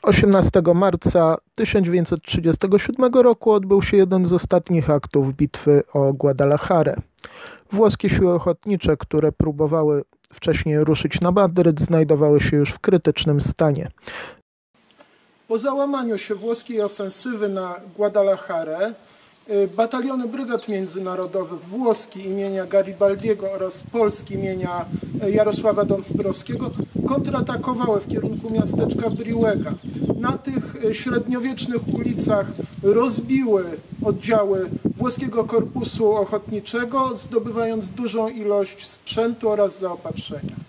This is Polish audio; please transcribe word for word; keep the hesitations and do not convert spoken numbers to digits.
osiemnastego marca tysiąc dziewięćset trzydziestego siódmego roku odbył się jeden z ostatnich aktów bitwy o Guadalajare. Włoskie siły ochotnicze, które próbowały wcześniej ruszyć na Madryt, znajdowały się już w krytycznym stanie. Po załamaniu się włoskiej ofensywy na Guadalajare, bataliony brygad międzynarodowych włoski imienia Garibaldiego oraz Polski imienia Jarosława Dąbrowskiego kontratakowały w kierunku miasteczka Brihuega. Na tych średniowiecznych ulicach rozbiły oddziały włoskiego korpusu ochotniczego, zdobywając dużą ilość sprzętu oraz zaopatrzenia.